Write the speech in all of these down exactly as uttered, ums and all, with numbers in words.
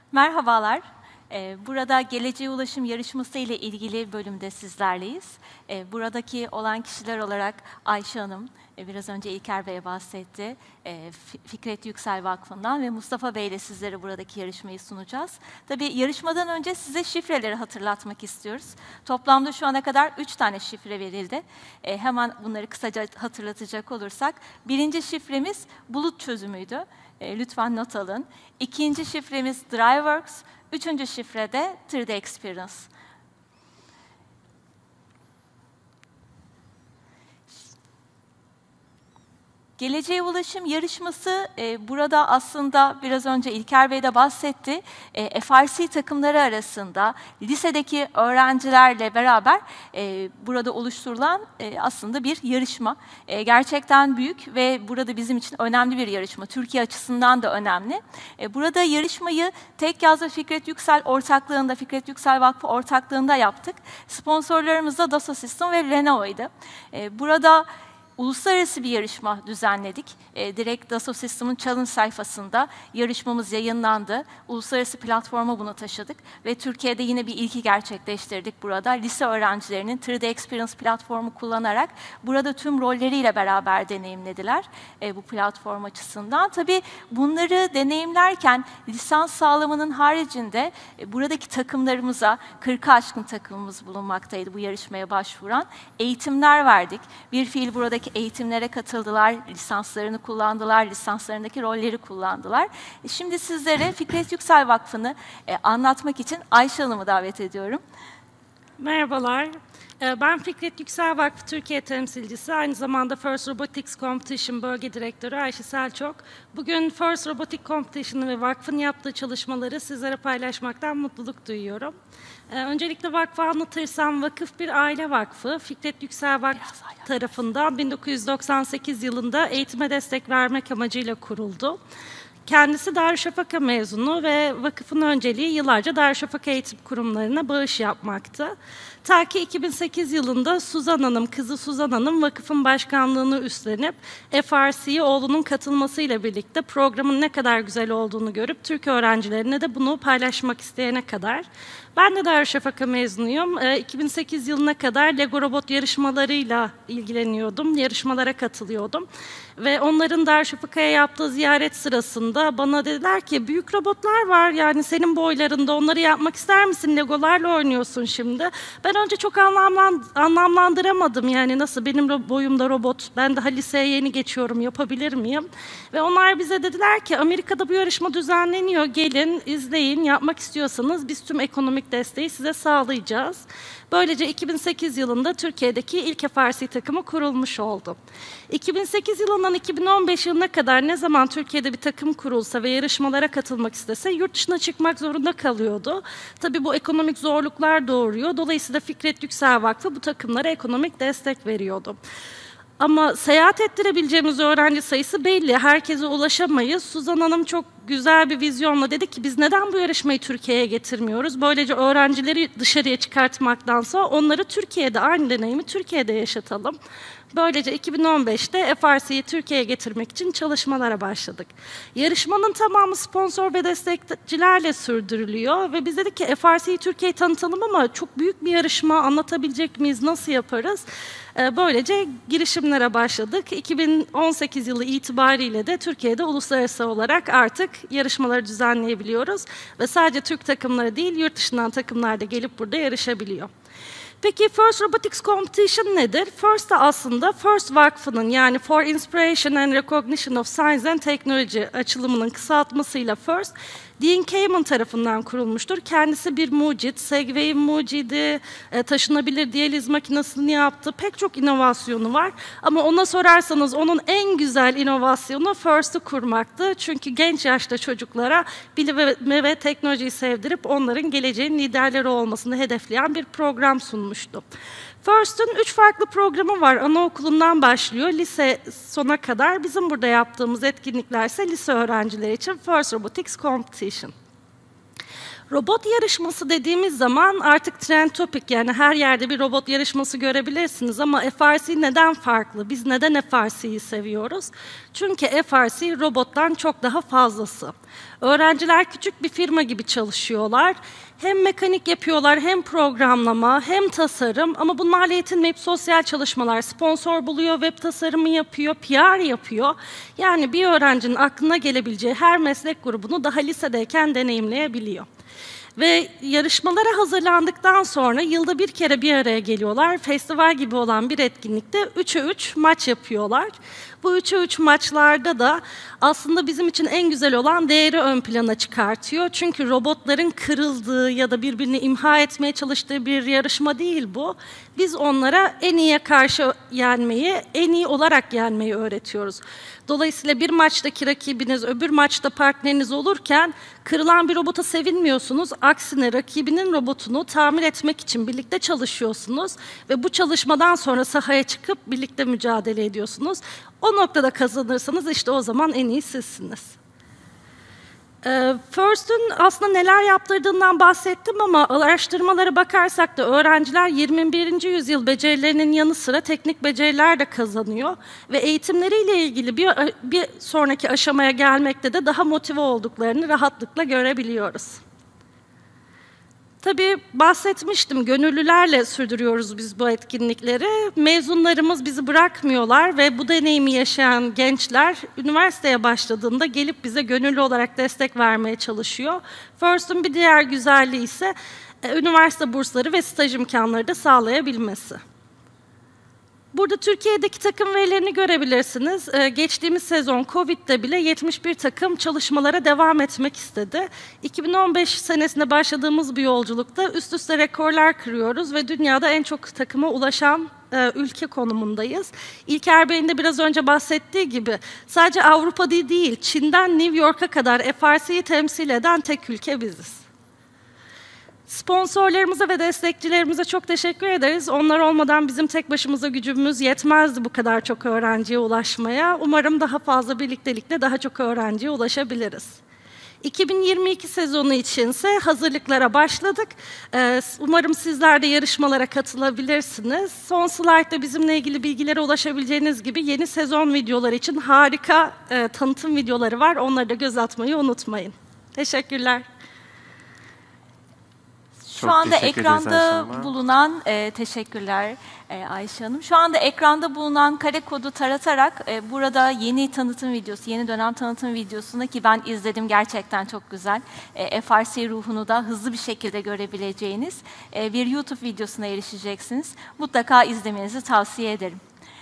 Merhabalar. Ee, Burada Geleceğe Ulaşım Yarışması ile ilgili bölümde sizlerleyiz. Ee, Buradaki olan kişiler olarak Ayşe Hanım, e, biraz önce İlker Bey bahsetti, e, Fikret Yüksel Vakfı'ndan ve Mustafa Bey ile sizlere buradaki yarışmayı sunacağız. Tabii yarışmadan önce size şifreleri hatırlatmak istiyoruz. Toplamda şu ana kadar üç tane şifre verildi. E, Hemen bunları kısaca hatırlatacak olursak, birinci şifremiz bulut çözümüydü. E, Lütfen not alın. İkinci şifremiz DriveWorks. Üçüncü şifre de üç D Experience. Geleceğe Ulaşım Yarışması e, burada aslında biraz önce İlker Bey de bahsetti. E, F R C takımları arasında lisedeki öğrencilerle beraber e, burada oluşturulan e, aslında bir yarışma. E, gerçekten büyük ve burada bizim için önemli bir yarışma. Türkiye açısından da önemli. E, burada yarışmayı Tek Yaz ve Fikret Yüksel ortaklığında, Fikret Yüksel Vakfı ortaklığında yaptık. Sponsorlarımız da Dassault System ve Lenovo'ydu. E, burada uluslararası bir yarışma düzenledik. E, direkt Dassault System'ın challenge sayfasında yarışmamız yayınlandı. Uluslararası platforma bunu taşıdık ve Türkiye'de yine bir ilki gerçekleştirdik burada. Lise öğrencilerinin üç D Experience platformu kullanarak burada tüm rolleriyle beraber deneyimlediler e, bu platform açısından. Tabii bunları deneyimlerken lisans sağlamanın haricinde e, buradaki takımlarımıza, kırka aşkın takımımız bulunmaktaydı bu yarışmaya başvuran. Eğitimler verdik. Bir fiil buradaki eğitimlere katıldılar, lisanslarını kullandılar, lisanslarındaki rolleri kullandılar. Şimdi sizlere Fikret Yüksel Vakfı'nı e, anlatmak için Ayşe Hanım'ı davet ediyorum. Merhabalar. Ben Fikret Yüksel Vakfı Türkiye temsilcisi, aynı zamanda First Robotics Competition Bölge Direktörü Ayşe Selçuk. Bugün First Robotics Competition'ı ve vakfın yaptığı çalışmaları sizlere paylaşmaktan mutluluk duyuyorum. Öncelikle vakfı anlatırsam, vakıf bir aile vakfı. Fikret Yüksel Vakfı tarafından bin dokuz yüz doksan sekiz yılında eğitime destek vermek amacıyla kuruldu. Kendisi Darüşşafaka mezunu ve vakıfın önceliği yıllarca Darüşşafaka eğitim kurumlarına bağış yapmaktı. Ta ki iki bin sekiz yılında Suzan Hanım, kızı Suzan Hanım vakıfın başkanlığını üstlenip F R C'ye oğlunun katılmasıyla birlikte programın ne kadar güzel olduğunu görüp Türk öğrencilerine de bunu paylaşmak isteyene kadar. Ben de Darüşşafaka mezunuyum. iki bin sekiz yılına kadar Lego robot yarışmalarıyla ilgileniyordum, yarışmalara katılıyordum. Ve onların Darüşşafaka'ya yaptığı ziyaret sırasında bana dediler ki büyük robotlar var, yani senin boylarında, onları yapmak ister misin? Legolarla oynuyorsun şimdi. Ben önce çok anlamland anlamlandıramadım, yani nasıl benim boyumda robot, ben daha liseye yeni geçiyorum, yapabilir miyim? Ve onlar bize dediler ki Amerika'da bu yarışma düzenleniyor, gelin izleyin, yapmak istiyorsanız biz tüm ekonomik desteği size sağlayacağız. Böylece iki bin sekiz yılında Türkiye'deki ilk F R C takımı kurulmuş oldu. iki bin sekiz yılından iki bin on beş yılına kadar ne zaman Türkiye'de bir takım kurulsa ve yarışmalara katılmak istese yurt dışına çıkmak zorunda kalıyordu. Tabii bu ekonomik zorluklar doğuruyor. Dolayısıyla Fikret Yüksel Vakfı bu takımlara ekonomik destek veriyordu. Ama seyahat ettirebileceğimiz öğrenci sayısı belli. Herkese ulaşamayız. Suzan Hanım çok güzel bir vizyonla dedi ki biz neden bu yarışmayı Türkiye'ye getirmiyoruz? Böylece öğrencileri dışarıya çıkartmaktansa onları Türkiye'de, aynı deneyimi Türkiye'de yaşatalım. Böylece iki bin on beşte F R C'yi Türkiye'ye getirmek için çalışmalara başladık. Yarışmanın tamamı sponsor ve destekçilerle sürdürülüyor ve biz dedik ki F R C'yi Türkiye'ye tanıtalım ama çok büyük bir yarışma, anlatabilecek miyiz, nasıl yaparız? Böylece girişimlere başladık. iki bin on sekiz yılı itibariyle de Türkiye'de uluslararası olarak artık yarışmaları düzenleyebiliyoruz ve sadece Türk takımları değil, yurt dışından takımlar da gelip burada yarışabiliyor. Peki First Robotics Competition nedir? First de aslında First Vakfı'nın, yani For Inspiration and Recognition of Science and Technology açılımının kısaltmasıyla First, Dean Kamen tarafından kurulmuştur. Kendisi bir mucit, Segway'in mucidi, e, taşınabilir diyaliz makinesini yaptı. Pek çok inovasyonu var. Ama ona sorarsanız onun en güzel inovasyonu First'ı kurmaktı. Çünkü genç yaşta çocuklara bilime ve teknolojiyi sevdirip onların geleceğin liderleri olmasını hedefleyen bir program sunmuştu. First'ın üç farklı programı var. Anaokulundan başlıyor, lise sona kadar. Bizim burada yaptığımız etkinlikler ise lise öğrencileri için First Robotics Competition. Robot yarışması dediğimiz zaman artık trend topic, yani her yerde bir robot yarışması görebilirsiniz ama F R C neden farklı? Biz neden F R C'yi seviyoruz? Çünkü F R C robottan çok daha fazlası. Öğrenciler küçük bir firma gibi çalışıyorlar. Hem mekanik yapıyorlar, hem programlama, hem tasarım ama bunlarla yetinmeyip sosyal çalışmalar, sponsor buluyor, web tasarımı yapıyor, P R yapıyor. Yani bir öğrencinin aklına gelebileceği her meslek grubunu daha lisedeyken deneyimleyebiliyor. Ve yarışmalara hazırlandıktan sonra yılda bir kere bir araya geliyorlar. Festival gibi olan bir etkinlikte üçe üç maç yapıyorlar. Bu üçe üç maçlarda da aslında bizim için en güzel olan değeri ön plana çıkartıyor. Çünkü robotların kırıldığı ya da birbirini imha etmeye çalıştığı bir yarışma değil bu. Biz onlara en iyiye karşı yenmeyi, en iyi olarak yenmeyi öğretiyoruz. Dolayısıyla bir maçtaki rakibiniz öbür maçta partneriniz olurken kırılan bir robota sevinmiyorsunuz. Aksine rakibinin robotunu tamir etmek için birlikte çalışıyorsunuz ve bu çalışmadan sonra sahaya çıkıp birlikte mücadele ediyorsunuz. O noktada kazanırsanız işte o zaman en iyi sizsiniz. FIRST'ün aslında neler yaptırdığından bahsettim ama araştırmalara bakarsak da öğrenciler yirmi birinci yüzyıl becerilerinin yanı sıra teknik beceriler de kazanıyor ve eğitimleriyle ilgili bir, bir sonraki aşamaya gelmekte de daha motive olduklarını rahatlıkla görebiliyoruz. Tabii bahsetmiştim, gönüllülerle sürdürüyoruz biz bu etkinlikleri. Mezunlarımız bizi bırakmıyorlar ve bu deneyimi yaşayan gençler üniversiteye başladığında gelip bize gönüllü olarak destek vermeye çalışıyor. FIRST'ün bir diğer güzelliği ise üniversite bursları ve staj imkanları da sağlayabilmesi. Burada Türkiye'deki takım verilerini görebilirsiniz. Ee, geçtiğimiz sezon Covid'de bile yetmiş bir takım çalışmalara devam etmek istedi. iki bin on beş senesinde başladığımız bu yolculukta üst üste rekorlar kırıyoruz ve dünyada en çok takıma ulaşan e, ülke konumundayız. İlker Bey'in de biraz önce bahsettiği gibi sadece Avrupa değil, Çin'den New York'a kadar F R C'yi temsil eden tek ülke biziz. Sponsorlarımıza ve destekçilerimize çok teşekkür ederiz. Onlar olmadan bizim tek başımıza gücümüz yetmezdi bu kadar çok öğrenciye ulaşmaya. Umarım daha fazla birliktelikle daha çok öğrenciye ulaşabiliriz. iki bin yirmi iki sezonu içinse hazırlıklara başladık. Umarım sizler de yarışmalara katılabilirsiniz. Son slaytta bizimle ilgili bilgilere ulaşabileceğiniz gibi yeni sezon videoları için harika tanıtım videoları var. Onları da göz atmayı unutmayın. Teşekkürler. Şu Çok anda ekranda bulunan, e, teşekkürler e, Ayşe Hanım. Şu anda ekranda bulunan kare kodu taratarak e, burada yeni tanıtım videosu, yeni dönem tanıtım videosunu ki ben izledim, gerçekten çok güzel. E, F R C ruhunu da hızlı bir şekilde görebileceğiniz e, bir YouTube videosuna erişeceksiniz. Mutlaka izlemenizi tavsiye ederim.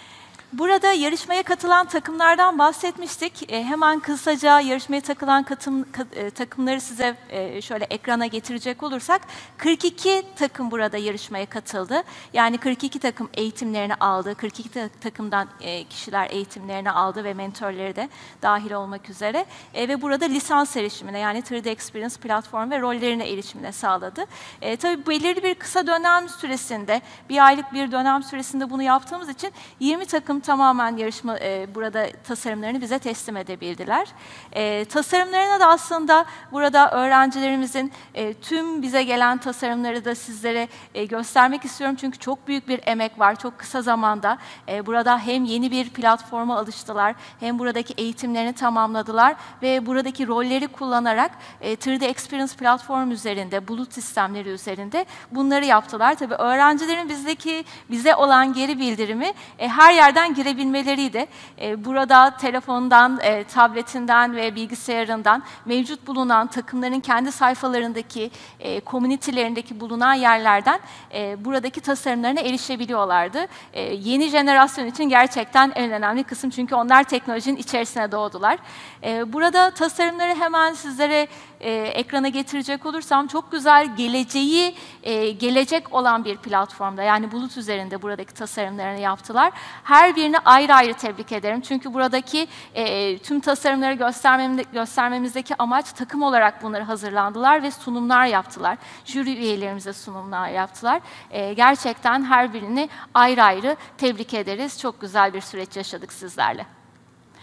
Burada yarışmaya katılan takımlardan bahsetmiştik. E, hemen kısaca yarışmaya takılan katım, kat, e, takımları size e, şöyle ekrana getirecek olursak, kırk iki takım burada yarışmaya katıldı. Yani kırk iki takım eğitimlerini aldı. kırk iki ta takımdan e, kişiler eğitimlerini aldı ve mentörleri de dahil olmak üzere. E, ve burada lisans erişimine, yani üç D Experience platform ve rollerine erişimine sağladı. E, tabii belirli bir kısa dönem süresinde, bir aylık bir dönem süresinde bunu yaptığımız için yirmi takım tamamen yarışma e, burada tasarımlarını bize teslim edebildiler. E, tasarımlarına da aslında burada öğrencilerimizin e, tüm bize gelen tasarımları da sizlere e, göstermek istiyorum. Çünkü çok büyük bir emek var. Çok kısa zamanda e, burada hem yeni bir platforma alıştılar, hem buradaki eğitimlerini tamamladılar ve buradaki rolleri kullanarak e, üç D Experience platform üzerinde, bulut sistemleri üzerinde bunları yaptılar. Tabii öğrencilerin bizdeki bize olan geri bildirimi e, her yerden girebilmeleriydi. E, burada telefondan, e, tabletinden ve bilgisayarından mevcut bulunan takımların kendi sayfalarındaki, e, komünitelerindeki bulunan yerlerden e, buradaki tasarımlarına erişebiliyorlardı. E, yeni jenerasyon için gerçekten en önemli kısım, çünkü onlar teknolojinin içerisine doğdular. E, burada tasarımları hemen sizlere e, ekrana getirecek olursam, çok güzel geleceği e, gelecek olan bir platformda, yani bulut üzerinde buradaki tasarımlarını yaptılar. Her birini ayrı ayrı tebrik ederim. Çünkü buradaki e, tüm tasarımları göstermem, göstermemizdeki amaç, takım olarak bunları hazırlandılar ve sunumlar yaptılar. Jüri üyelerimize sunumlar yaptılar. E, gerçekten her birini ayrı ayrı tebrik ederiz. Çok güzel bir süreç yaşadık sizlerle.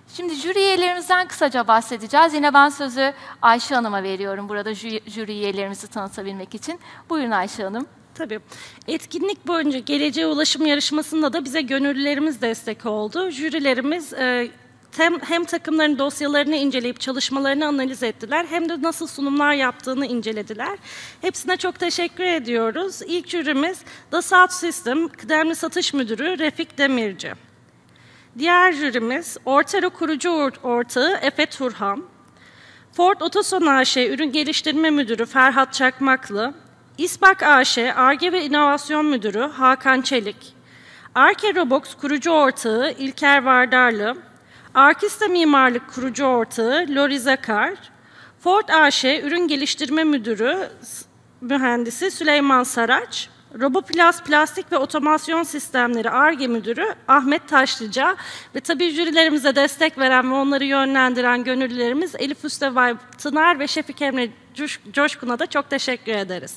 Şimdi jüri üyelerimizden kısaca bahsedeceğiz. Yine ben sözü Ayşe Hanım'a veriyorum burada jüri üyelerimizi tanıtabilmek için. Buyurun Ayşe Hanım. Tabii. Etkinlik boyunca Geleceğe Ulaşım yarışmasında da bize gönüllülerimiz destek oldu. Jürilerimiz e, hem, hem takımların dosyalarını inceleyip çalışmalarını analiz ettiler, hem de nasıl sunumlar yaptığını incelediler. Hepsine çok teşekkür ediyoruz. İlk jürimiz Dassault System Kıdemli Satış Müdürü Refik Demirci. Diğer jürimiz Ortero kurucu ortağı Efe Turhan. Ford Otosan A Ş Ürün Geliştirme Müdürü Ferhat Çakmaklı. İSPAK A Ş Ar-Ge ve İnovasyon Müdürü Hakan Çelik. Arke Robox kurucu ortağı İlker Vardarlı. Arkista Mimarlık kurucu ortağı Lori Zakar. Ford A Ş Ürün Geliştirme Müdürü Mühendisi Süleyman Saraç. Roboplas Plastik ve Otomasyon Sistemleri Ar-Ge Müdürü Ahmet Taşlıca ve tabii jürilerimize destek veren ve onları yönlendiren gönüllülerimiz Elif Üstevay Tınar ve Şefik Emre Coşkun'a da çok teşekkür ederiz.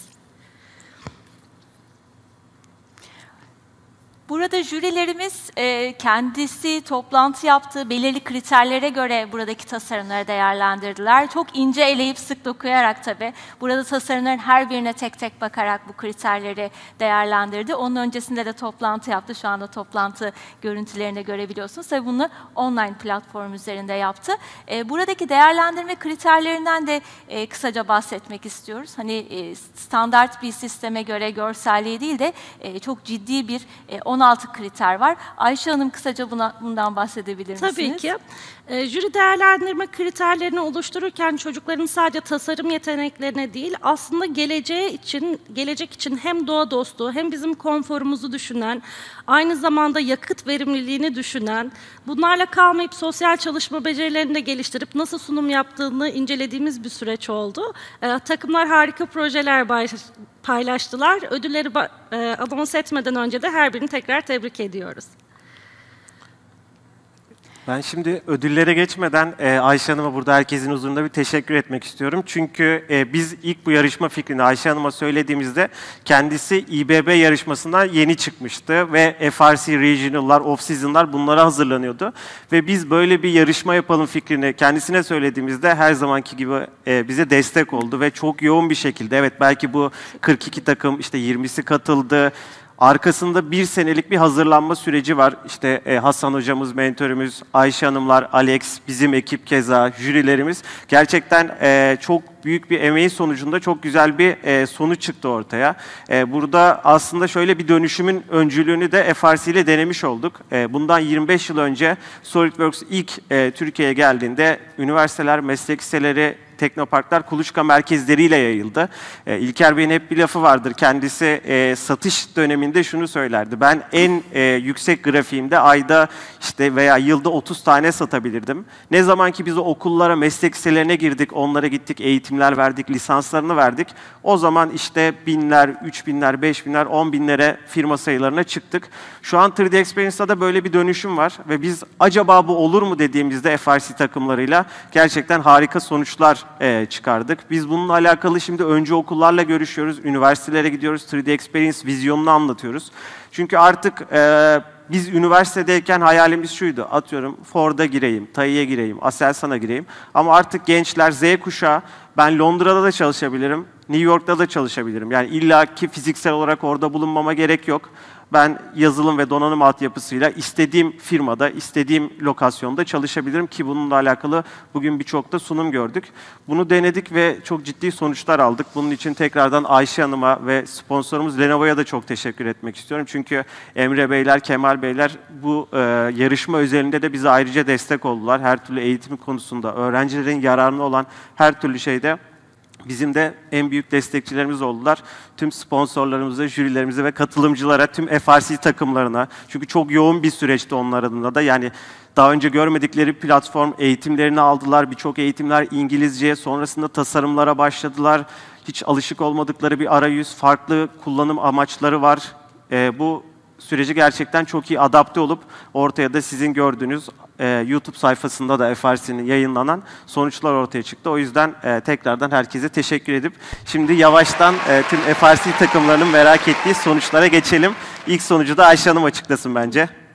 Burada jürilerimiz e, kendisi toplantı yaptığı belirli kriterlere göre buradaki tasarımları değerlendirdiler. Çok ince eleyip sık dokuyarak tabii. Burada tasarımların her birine tek tek bakarak bu kriterleri değerlendirdi. Onun öncesinde de toplantı yaptı. Şu anda toplantı görüntülerini görebiliyorsunuz. Tabii bunu online platform üzerinde yaptı. E, buradaki değerlendirme kriterlerinden de e, kısaca bahsetmek istiyoruz. Hani e, standart bir sisteme göre görselliği değil de e, çok ciddi bir e, on altı kriter var. Ayşe Hanım kısaca buna, bundan bahsedebilir misiniz? Tabii ki. E, jüri değerlendirme kriterlerini oluştururken çocukların sadece tasarım yeteneklerine değil, aslında geleceğe için, gelecek için hem doğa dostu hem bizim konforumuzu düşünen, aynı zamanda yakıt verimliliğini düşünen, bunlarla kalmayıp sosyal çalışma becerilerini de geliştirip nasıl sunum yaptığını incelediğimiz bir süreç oldu. E, takımlar harika projeler paylaştılar. Ödülleri e, anons etmeden önce de her birini tekrar tebrik ediyoruz. Ben şimdi ödüllere geçmeden e, Ayşe Hanım'a burada herkesin huzurunda bir teşekkür etmek istiyorum. Çünkü e, biz ilk bu yarışma fikrini Ayşe Hanım'a söylediğimizde kendisi İ B B yarışmasından yeni çıkmıştı ve F R C Regional'lar, Off-Season'lar bunlara hazırlanıyordu. Ve biz böyle bir yarışma yapalım fikrini kendisine söylediğimizde her zamanki gibi e, bize destek oldu ve çok yoğun bir şekilde, evet belki bu kırk iki takım işte yirmisi katıldı. Arkasında bir senelik bir hazırlanma süreci var. İşte e, Hasan hocamız, mentörümüz, Ayşe Hanımlar, Alex, bizim ekip keza, jürilerimiz. Gerçekten e, çok büyük bir emeğin sonucunda çok güzel bir e, sonuç çıktı ortaya. E, burada aslında şöyle bir dönüşümün öncülüğünü de F R C ile denemiş olduk. E, bundan yirmi beş yıl önce SolidWorks ilk e, Türkiye'ye geldiğinde üniversiteler, meslek liseleri, teknoparklar kuluçka merkezleriyle yayıldı. E, İlker Bey'in hep bir lafı vardır. Kendisi e, satış döneminde şunu söylerdi. Ben en e, yüksek grafiğimde ayda işte veya yılda otuz tane satabilirdim. Ne zaman ki biz o okullara, meslek liselerine girdik, onlara gittik, eğitimler verdik, lisanslarını verdik. O zaman işte binler, üç binler, beş binler, on binlere firma sayılarına çıktık. Şu an üç D Experience'da da böyle bir dönüşüm var ve biz acaba bu olur mu dediğimizde F R C takımlarıyla gerçekten harika sonuçlar E, çıkardık. Biz bununla alakalı şimdi önce okullarla görüşüyoruz, üniversitelere gidiyoruz, üç D Experience vizyonunu anlatıyoruz. Çünkü artık e, biz üniversitedeyken hayalimiz şuydu, atıyorum Ford'a gireyim, TAİ'ye gireyim, Aselsan'a gireyim. Ama artık gençler, Z kuşağı, ben Londra'da da çalışabilirim, New York'ta da çalışabilirim. Yani illaki fiziksel olarak orada bulunmama gerek yok. Ben yazılım ve donanım altyapısıyla istediğim firmada, istediğim lokasyonda çalışabilirim ki bununla alakalı bugün birçok da sunum gördük. Bunu denedik ve çok ciddi sonuçlar aldık. Bunun için tekrardan Ayşe Hanım'a ve sponsorumuz Lenovo'ya da çok teşekkür etmek istiyorum. Çünkü Emre Beyler, Kemal Beyler bu e, yarışma özelinde de bize ayrıca destek oldular. Her türlü eğitim konusunda, öğrencilerin yararına olan her türlü şeyde bizim de en büyük destekçilerimiz oldular. Tüm sponsorlarımıza, jürilerimize ve katılımcılara, tüm F R C takımlarına. Çünkü çok yoğun bir süreçti onlar adına da. Yani daha önce görmedikleri platform eğitimlerini aldılar. Birçok eğitimler İngilizce, sonrasında tasarımlara başladılar. Hiç alışık olmadıkları bir arayüz, farklı kullanım amaçları var. Ee, bu süreci gerçekten çok iyi adapte olup ortaya da sizin gördüğünüz e, YouTube sayfasında da F R C'nin yayınlanan sonuçlar ortaya çıktı. O yüzden e, tekrardan herkese teşekkür edip şimdi yavaştan e, tüm F R C takımlarının merak ettiği sonuçlara geçelim. İlk sonucu da Ayşe Hanım açıklasın bence.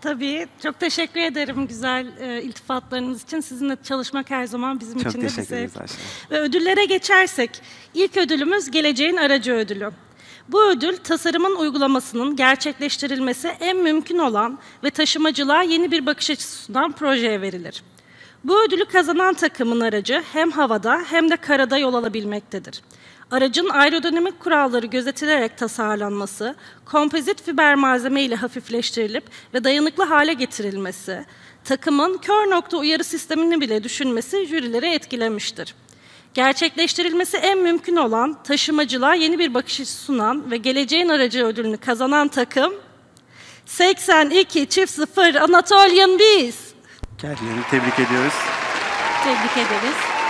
Tabii. Çok teşekkür ederim güzel e, iltifatlarınız için. Sizinle çalışmak her zaman bizim Çok için de bir teşekkür ederiz zevk. Ayşe. Ve ödüllere geçersek, ilk ödülümüz Geleceğin Aracı Ödülü. Bu ödül, tasarımın uygulamasının gerçekleştirilmesi en mümkün olan ve taşımacılığa yeni bir bakış açısı sunan projeye verilir. Bu ödülü kazanan takımın aracı hem havada hem de karada yol alabilmektedir. Aracın aerodinamik kuralları gözetilerek tasarlanması, kompozit fiber malzeme ile hafifleştirilip ve dayanıklı hale getirilmesi, takımın kör nokta uyarı sistemini bile düşünmesi jürileri etkilemiştir. Gerçekleştirilmesi en mümkün olan, taşımacılığa yeni bir bakış açısı sunan ve geleceğin aracı ödülünü kazanan takım seksen iki çift sıfır Anatolian Bees. Kendilerini tebrik ediyoruz. Tebrik ederiz.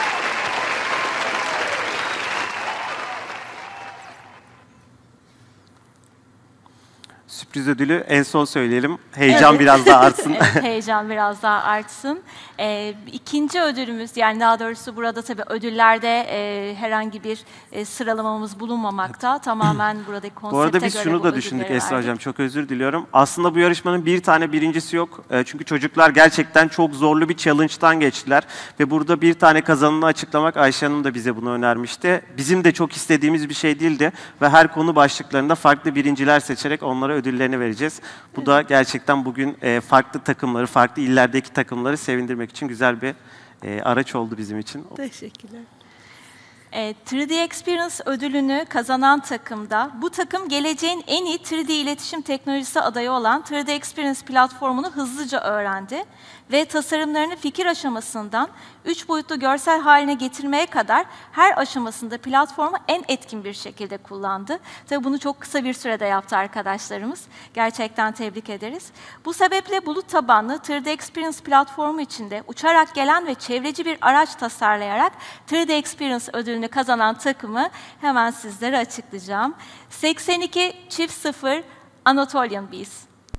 Sürpriz ödülü en son söyleyelim. Heyecan Evet. biraz daha artsın. Evet, heyecan biraz daha artsın. Ee, ikinci ödülümüz, yani daha doğrusu burada tabii ödüllerde e, herhangi bir e, sıralamamız bulunmamakta. Tamamen buradaki konsepte Bu arada biz göre şunu bu da ödülleri düşündük Esra verdik. Hocam, çok özür diliyorum. Aslında bu yarışmanın bir tane birincisi yok. E, Çünkü çocuklar gerçekten çok zorlu bir challenge'dan geçtiler. Ve burada bir tane kazananı açıklamak, Ayşe Hanım da bize bunu önermişti. Bizim de çok istediğimiz bir şey değildi. Ve her konu başlıklarında farklı birinciler seçerek onlara ödüllerini vereceğiz. Bu da gerçekten bugün e, farklı takımları, farklı illerdeki takımları sevindirmek için güzel bir e, araç oldu bizim için. Teşekkürler. E, üç D Experience ödülünü kazanan takımda, bu takım geleceğin en iyi üç D iletişim teknolojisi adayı olan üç D Experience platformunu hızlıca öğrendi ve tasarımlarını fikir aşamasından üç boyutlu görsel haline getirmeye kadar her aşamasında platformu en etkin bir şekilde kullandı. Tabii bunu çok kısa bir sürede yaptı arkadaşlarımız. Gerçekten tebrik ederiz. Bu sebeple bulut tabanlı üç D Experience platformu içinde uçarak gelen ve çevreci bir araç tasarlayarak üç D Experience ödülünü kazanan takımı hemen sizlere açıklayacağım. seksen iki çift sıfır Anatolian Bees.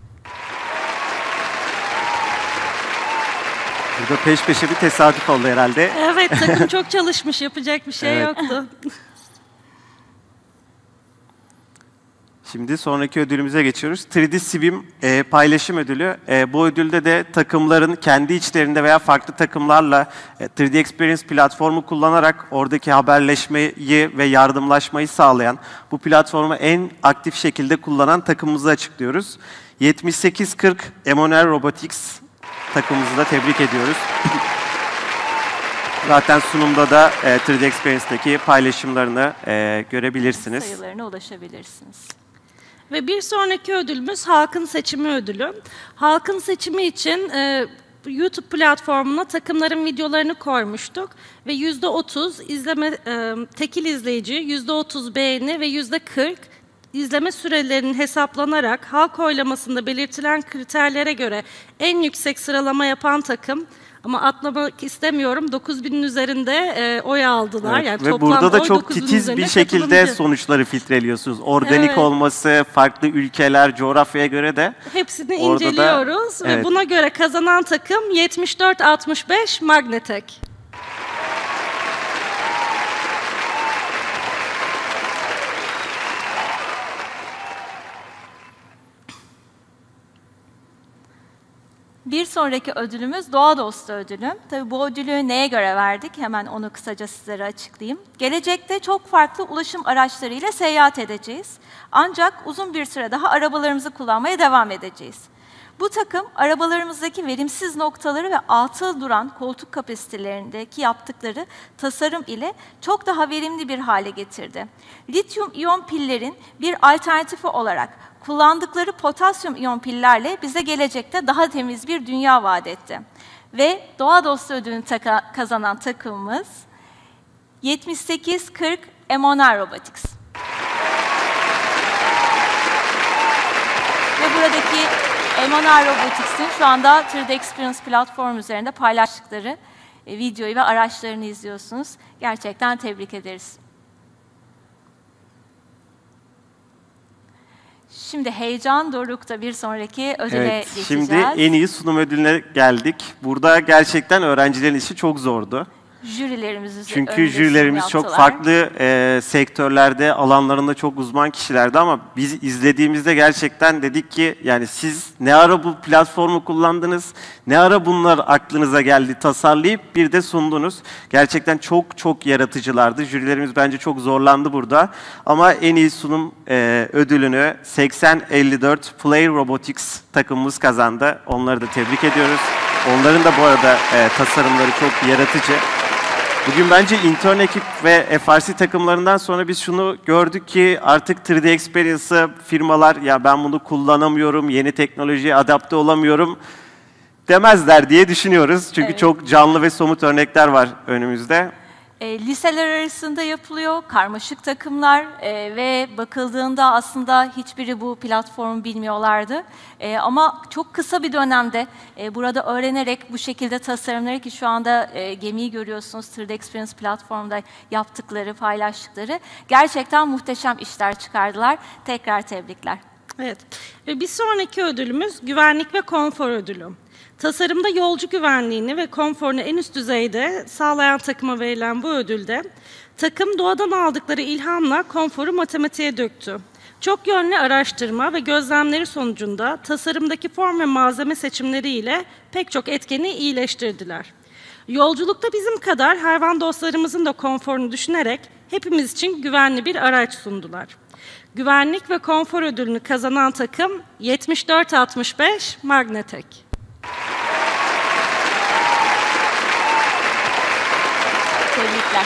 Burada peş peşe bir tesadüf oldu herhalde. Evet, takım çok çalışmış, yapacak bir şey Evet. yoktu. Şimdi sonraki ödülümüze geçiyoruz. üç D Sibim e, paylaşım ödülü. E, bu ödülde de takımların kendi içlerinde veya farklı takımlarla e, üç D Experience platformu kullanarak oradaki haberleşmeyi ve yardımlaşmayı sağlayan, bu platformu en aktif şekilde kullanan takımımızı açıklıyoruz. yetmiş sekiz kırk Emoner Robotics takımımızı da tebrik ediyoruz. Zaten sunumda da e, üç D Experience'daki paylaşımlarını e, görebilirsiniz. Sayılarına ulaşabilirsiniz. Ve bir sonraki ödülümüz Halkın Seçimi ödülü. Halkın Seçimi için e, YouTube platformuna takımların videolarını koymuştuk ve yüzde otuz izleme e, tekil izleyici, yüzde otuz beğeni ve yüzde kırk izleme sürelerinin hesaplanarak halk oylamasında belirtilen kriterlere göre en yüksek sıralama yapan takım, ama atlamak istemiyorum, dokuz binin üzerinde e, oy aldılar. Evet, Yani ve toplam burada da oy çok dokuz binin titiz üzerinde bir şekilde katılımcı. sonuçları filtreliyorsunuz. Organik Evet. olması, farklı ülkeler, coğrafyaya göre de. Hepsini Orada da- inceliyoruz ve evet. buna göre kazanan takım yetmiş dört altmış beş Magnetek. Bir sonraki ödülümüz Doğa Dostu ödülü. Tabii bu ödülü neye göre verdik? Hemen onu kısaca sizlere açıklayayım. Gelecekte çok farklı ulaşım araçlarıyla seyahat edeceğiz. Ancak uzun bir süre daha arabalarımızı kullanmaya devam edeceğiz. Bu takım arabalarımızdaki verimsiz noktaları ve atıl duran koltuk kapasitelerindeki yaptıkları tasarım ile çok daha verimli bir hale getirdi. Lityum iyon pillerin bir alternatifi olarak kullandıkları potasyum iyon pillerle bize gelecekte daha temiz bir dünya vaat etti. Ve Doğa Dostu ödülünü taka- kazanan takımımız yetmiş sekiz kırk Emonar Robotics. Ve buradaki Emonar Robotics'in şu anda üç D Experience platform üzerinde paylaştıkları e, videoyu ve araçlarını izliyorsunuz. Gerçekten tebrik ederiz. Şimdi heyecan dorukta bir sonraki ödüle Evet, geçeceğiz. şimdi en iyi sunum ödülüne geldik. Burada gerçekten öğrencilerin işi çok zordu. Jürilerimiz Çünkü jürilerimiz çok farklı e, sektörlerde, alanlarında çok uzman kişilerdi ama biz izlediğimizde gerçekten dedik ki yani siz ne ara bu platformu kullandınız, ne ara bunlar aklınıza geldi tasarlayıp bir de sundunuz. Gerçekten çok çok yaratıcılardı. Jürilerimiz bence çok zorlandı burada ama en iyi sunum e, ödülünü seksen elli dört Play Robotics takımımız kazandı. Onları da tebrik ediyoruz. Onların da bu arada e, tasarımları çok yaratıcı. Bugün bence intern ekip ve F R C takımlarından sonra biz şunu gördük ki artık üç D Experience'ı firmalar ya ben bunu kullanamıyorum, yeni teknolojiye adapte olamıyorum demezler diye düşünüyoruz. Çünkü evet, çok canlı ve somut örnekler var önümüzde. E, liseler arasında yapılıyor, karmaşık takımlar e, ve bakıldığında aslında hiçbiri bu platformu bilmiyorlardı. E, ama çok kısa bir dönemde e, burada öğrenerek bu şekilde tasarımları ki şu anda e, gemiyi görüyorsunuz üç D Experience platformunda yaptıkları, paylaştıkları gerçekten muhteşem işler çıkardılar. Tekrar tebrikler. Evet ve bir sonraki ödülümüz güvenlik ve konfor ödülü. Tasarımda yolcu güvenliğini ve konforunu en üst düzeyde sağlayan takıma verilen bu ödülde, takım doğadan aldıkları ilhamla konforu matematiğe döktü. Çok yönlü araştırma ve gözlemleri sonucunda tasarımdaki form ve malzeme seçimleriyle pek çok etkeni iyileştirdiler. Yolculukta bizim kadar hayvan dostlarımızın da konforunu düşünerek hepimiz için güvenli bir araç sundular. Güvenlik ve konfor ödülünü kazanan takım yetmiş dört altmış beş Magnetek. Tebrikler.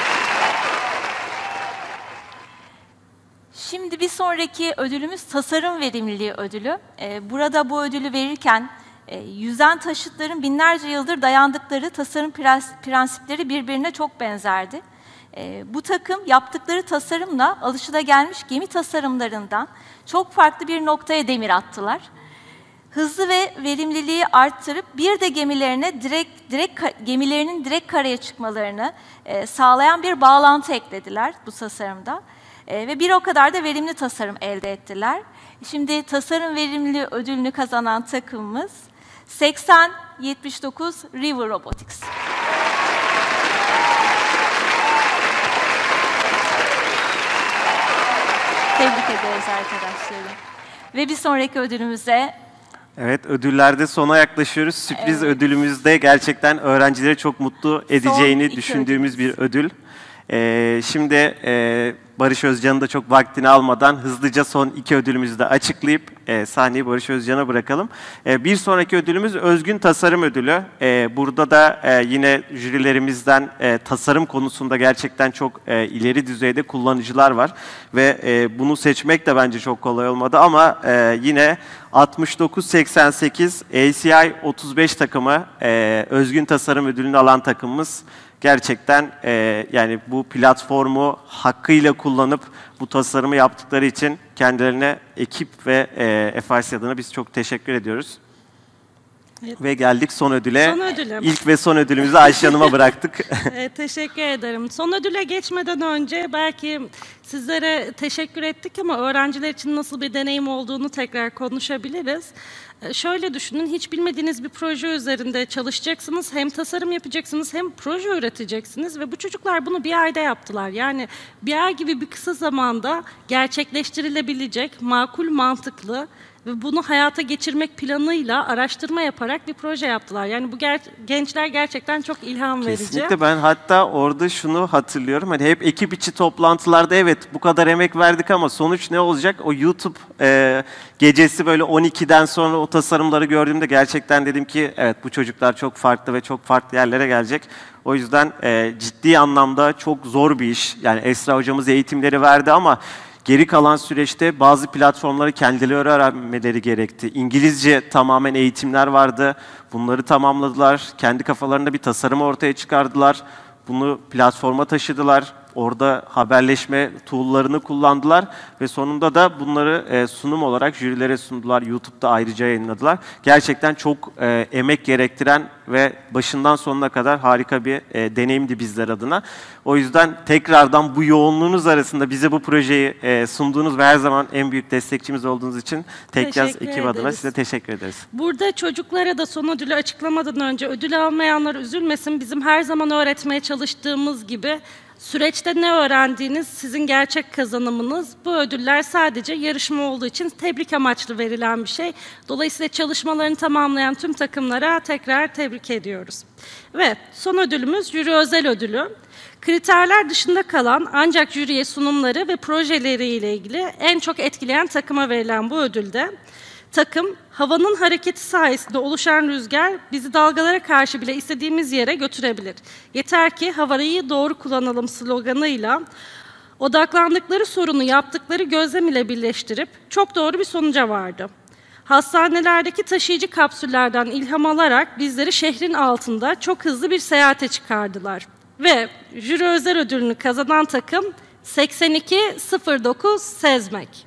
Şimdi bir sonraki ödülümüz tasarım verimliliği ödülü. Ee, burada bu ödülü verirken e, yüzen taşıtların binlerce yıldır dayandıkları tasarım prensipleri birbirine çok benzerdi. E, bu takım yaptıkları tasarımla alışılagelmiş gemi tasarımlarından çok farklı bir noktaya demir attılar. Hızlı ve verimliliği arttırıp bir de gemilerine direkt, direkt gemilerinin direkt karaya çıkmalarını e, sağlayan bir bağlantı eklediler bu tasarımda. E, ve bir o kadar da verimli tasarım elde ettiler. Şimdi tasarım verimliliği ödülünü kazanan takımımız seksen yetmiş dokuz River Robotics. Tebrik ederiz arkadaşlarım. Ve bir sonraki ödülümüze... Evet, ödüllerde sona yaklaşıyoruz. Sürpriz evet, ödülümüzde gerçekten öğrencileri çok mutlu edeceğini düşündüğümüz ödülümüz. bir ödül. Ee, şimdi e, Barış Özcan'ın da çok vaktini almadan hızlıca son iki ödülümüzü de açıklayıp e, sahneyi Barış Özcan'a bırakalım. E, bir sonraki ödülümüz Özgün Tasarım Ödülü. E, burada da e, yine jürilerimizden e, tasarım konusunda gerçekten çok e, ileri düzeyde kullanıcılar var. Ve e, bunu seçmek de bence çok kolay olmadı ama e, yine altmış dokuz seksen sekiz A C I otuz beş takımı e, Özgün Tasarım Ödülünü alan takımımız. Gerçekten e, yani bu platformu hakkıyla kullanıp bu tasarımı yaptıkları için kendilerine ekip ve e, F R C adına biz çok teşekkür ediyoruz. Evet. Ve geldik son ödüle. Son ödülüm. İlk ve son ödülümüzü Ayşe Hanım'a bıraktık. Evet, teşekkür ederim. Son ödüle geçmeden önce belki sizlere teşekkür ettik ama öğrenciler için nasıl bir deneyim olduğunu tekrar konuşabiliriz. Şöyle düşünün, hiç bilmediğiniz bir proje üzerinde çalışacaksınız, hem tasarım yapacaksınız hem proje üreteceksiniz ve bu çocuklar bunu bir ayda yaptılar. Yani bir ay gibi bir kısa zamanda gerçekleştirilebilecek, makul, mantıklı ve bunu hayata geçirmek planıyla araştırma yaparak bir proje yaptılar. Yani bu ger gençler gerçekten çok ilham verici. Kesinlikle, ben hatta orada şunu hatırlıyorum. Hani hep ekip içi toplantılarda evet bu kadar emek verdik ama sonuç ne olacak? O YouTube e, gecesi böyle on ikiden sonra o tasarımları gördüğümde gerçekten dedim ki evet bu çocuklar çok farklı ve çok farklı yerlere gelecek. O yüzden e, ciddi anlamda çok zor bir iş. Yani Esra hocamız eğitimleri verdi ama geri kalan süreçte bazı platformları kendileri öğrenmeleri gerekti. İngilizce tamamen eğitimler vardı. Bunları tamamladılar. Kendi kafalarında bir tasarım ortaya çıkardılar. Bunu platforma taşıdılar. Orada haberleşme tool'larını kullandılar ve sonunda da bunları e, sunum olarak jürilere sundular. YouTube'da ayrıca yayınladılar. Gerçekten çok e, emek gerektiren ve başından sonuna kadar harika bir e, deneyimdi bizler adına. O yüzden tekrardan bu yoğunluğunuz arasında bize bu projeyi e, sunduğunuz ve her zaman en büyük destekçimiz olduğunuz için Tekyaz ekip adına size teşekkür ederiz. Burada çocuklara da son ödülü açıklamadan önce ödül almayanlar üzülmesin. Bizim her zaman öğretmeye çalıştığımız gibi süreçte ne öğrendiğiniz sizin gerçek kazanımınız. Bu ödüller sadece yarışma olduğu için tebrik amaçlı verilen bir şey. Dolayısıyla çalışmalarını tamamlayan tüm takımlara tekrar tebrik ediyoruz. Ve son ödülümüz jüri özel ödülü. Kriterler dışında kalan ancak jüriye sunumları ve projeleriyle ilgili en çok etkileyen takıma verilen bu ödülde takım, havanın hareketi sayesinde oluşan rüzgar bizi dalgalara karşı bile istediğimiz yere götürebilir. Yeter ki havayı doğru kullanalım sloganıyla odaklandıkları sorunu yaptıkları gözlem ile birleştirip çok doğru bir sonuca vardı. Hastanelerdeki taşıyıcı kapsüllerden ilham alarak bizleri şehrin altında çok hızlı bir seyahate çıkardılar. Ve jüri özel ödülünü kazanan takım seksen iki sıfır dokuz Sezmek.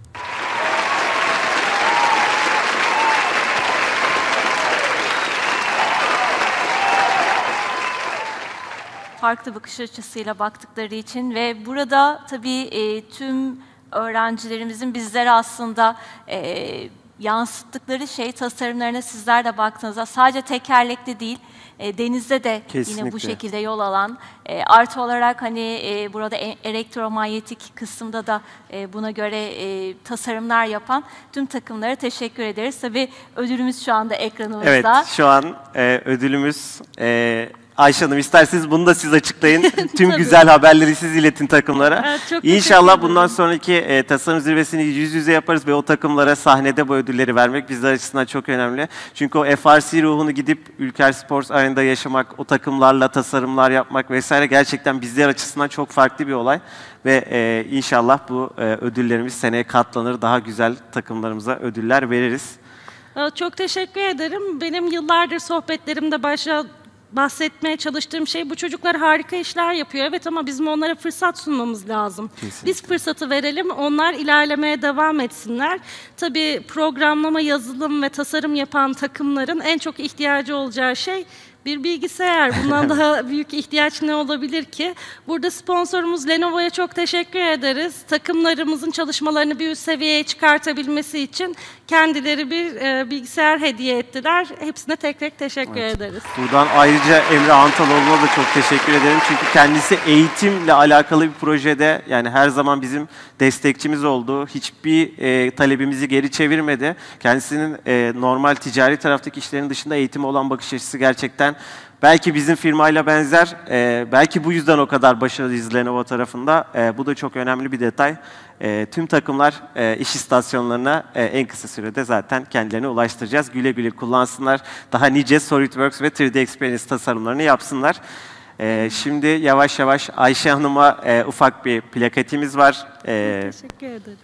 Farklı bakış açısıyla baktıkları için ve burada tabii e, tüm öğrencilerimizin bizlere aslında e, yansıttıkları şey tasarımlarına sizler de baktığınızda sadece tekerlekli değil, e, denizde de Kesinlikle. yine bu şekilde yol alan, e, artı olarak hani e, burada e elektromanyetik kısımda da e, buna göre e, tasarımlar yapan tüm takımlara teşekkür ederiz. Tabii ödülümüz şu anda ekranımızda. Evet, şu an e, ödülümüz... E, Ayşe Hanım, isterseniz bunu da siz açıklayın. Tüm güzel haberleri siz iletin takımlara. Evet, İnşallah bundan sonraki e, tasarım zirvesini yüz yüze yaparız ve o takımlara sahnede bu ödülleri vermek bizler açısından çok önemli. Çünkü o F R C ruhunu gidip Ülker Sports Arena'da yaşamak, o takımlarla tasarımlar yapmak vesaire gerçekten bizler açısından çok farklı bir olay. Ve e, inşallah bu e, ödüllerimiz seneye katlanır, daha güzel takımlarımıza ödüller veririz. Çok teşekkür ederim. Benim yıllardır sohbetlerimde başta bahsetmeye çalıştığım şey, bu çocuklar harika işler yapıyor. Evet, ama bizim onlara fırsat sunmamız lazım. Kesinlikle. Biz fırsatı verelim, onlar ilerlemeye devam etsinler. Tabii programlama, yazılım ve tasarım yapan takımların en çok ihtiyacı olacağı şey bir bilgisayar. Bundan daha büyük ihtiyaç ne olabilir ki? Burada sponsorumuz Lenovo'ya çok teşekkür ederiz. Takımlarımızın çalışmalarını bir üst seviyeye çıkartabilmesi için kendileri bir e, bilgisayar hediye ettiler. Hepsine tek tek teşekkür evet. ederiz. Buradan ayrıca Emre Antaloğlu'na da çok teşekkür ederim. Çünkü kendisi eğitimle alakalı bir projede, yani her zaman bizim destekçimiz oldu. Hiçbir e, talebimizi geri çevirmedi. Kendisinin e, normal ticari taraftaki işlerin dışında eğitime olan bakış açısı gerçekten belki bizim firmayla benzer, e, belki bu yüzden o kadar başarılıyız Lenovo tarafında. E, bu da çok önemli bir detay. E, tüm takımlar e, iş istasyonlarına e, en kısa sürede zaten kendilerine ulaştıracağız. Güle güle kullansınlar. Daha nice SolidWorks ve üç D Experience tasarımlarını yapsınlar. E, şimdi yavaş yavaş Ayşe Hanım'a e, ufak bir plaketimiz var. E, Teşekkür ederim.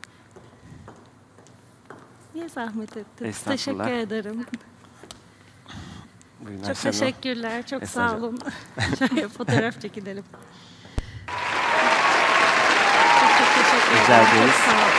Niye zahmet ettiniz? Teşekkür ederim. Buyurun, çok Ayşe teşekkürler, çok sağ olun. Şöyle fotoğraf çekinelim. Çok çok teşekkür ederim. Rica ederiz. Çok sağ olun.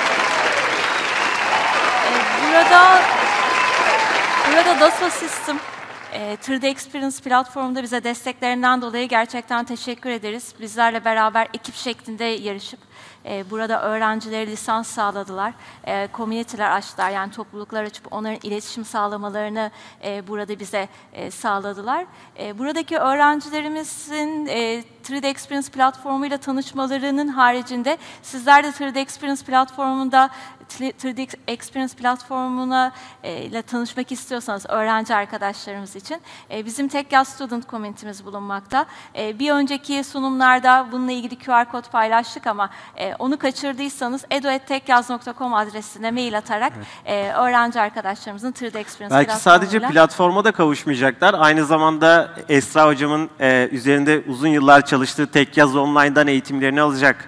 Ee, burada, burada Dassault System, e, üç D Experience platformunda bize desteklerinden dolayı gerçekten teşekkür ederiz. Bizlerle beraber ekip şeklinde yarışıp e, burada öğrencilere lisans sağladılar. E, community'ler açtılar, yani topluluklar açıp onların iletişim sağlamalarını e, burada bize e, sağladılar. E, buradaki öğrencilerimizin e, üç D Experience platformuyla tanışmalarının haricinde sizler de üç D Experience platformunda üç D Experience platformuna e, ile tanışmak istiyorsanız öğrenci arkadaşlarımız için e, bizim Tekyaz Student Community'miz bulunmakta. E, bir önceki sunumlarda bununla ilgili Q R kod paylaştık ama e, onu kaçırdıysanız edu at tekyaz nokta com adresine mail atarak evet. e, öğrenci arkadaşlarımızın üç D Experience belki sadece platforma da kavuşmayacaklar. Aynı zamanda Esra Hocam'ın e, üzerinde uzun yıllar çalıştığı Tekyaz Online'dan eğitimlerini alacak.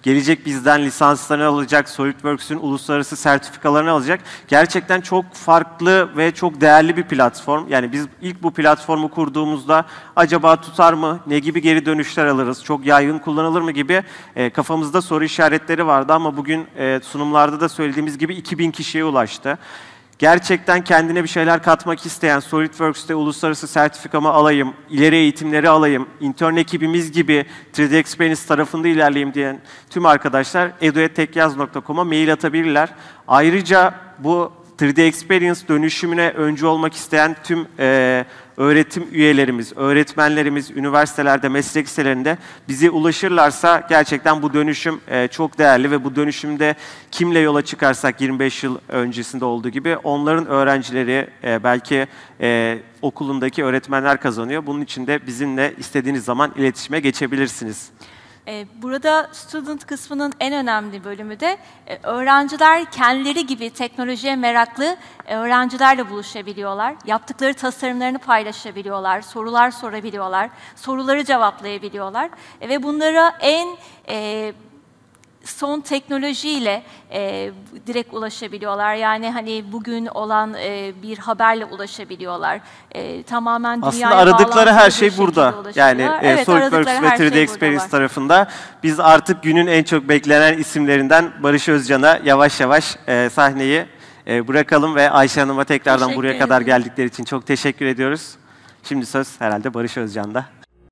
gelecek bizden lisanslarını alacak, SolidWorks'ün uluslararası sertifikalarını alacak. Gerçekten çok farklı ve çok değerli bir platform. Yani biz ilk bu platformu kurduğumuzda acaba tutar mı, ne gibi geri dönüşler alırız, çok yaygın kullanılır mı gibi e, kafamızda soru işaretleri vardı ama bugün e, sunumlarda da söylediğimiz gibi iki bin kişiye ulaştı. Gerçekten kendine bir şeyler katmak isteyen, SolidWorks'te uluslararası sertifikamı alayım, ileri eğitimleri alayım, intern ekibimiz gibi üç D Experience tarafında ilerleyeyim diyen tüm arkadaşlar edu at tekyaz nokta com'a mail atabilirler. Ayrıca bu üç D Experience dönüşümüne öncü olmak isteyen tüm e, öğretim üyelerimiz, öğretmenlerimiz, üniversitelerde, meslek liselerinde bize ulaşırlarsa gerçekten bu dönüşüm e, çok değerli ve bu dönüşümde kimle yola çıkarsak yirmi beş yıl öncesinde olduğu gibi onların öğrencileri e, belki e, okulundaki öğretmenler kazanıyor. Bunun için de bizimle istediğiniz zaman iletişime geçebilirsiniz. Burada student kısmının en önemli bölümü de öğrenciler kendileri gibi teknolojiye meraklı öğrencilerle buluşabiliyorlar. Yaptıkları tasarımlarını paylaşabiliyorlar, sorular sorabiliyorlar, soruları cevaplayabiliyorlar. Ve bunlara en e, son teknolojiyle e, direkt ulaşabiliyorlar. Yani hani bugün olan e, bir haberle ulaşabiliyorlar. E, tamamen dünyaya aslında aradıkları her şey bir burada. Yani e, evet, SolidWorks ve üç D şey Experience tarafında biz artık günün en çok beklenen isimlerinden Barış Özcan'a yavaş yavaş e, sahneyi e, bırakalım ve Ayşe Hanım'a tekrardan Teşekkür buraya kadar ederim. geldikleri için çok teşekkür ediyoruz. Şimdi söz herhalde Barış Özcan'da.